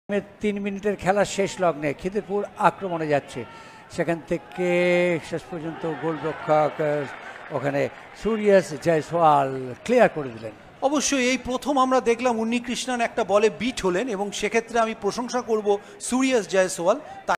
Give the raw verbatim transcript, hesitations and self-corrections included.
তিন মিনিটের খেলা শেষ লগ্নে খিদিরপুর আক্রমণে যাচ্ছে, সেখান থেকে শেষ পর্যন্ত গোলরক্ষক ওখানে সুরিয়াস জয়সওয়াল ক্লিয়ার করে দিলেন। অবশ্যই এই প্রথম আমরা দেখলাম উন্নিকৃষ্ণন একটা বলে বিট হলেন এবং সেক্ষেত্রে আমি প্রশংসা করব সুরিয়াস জয়সওয়াল।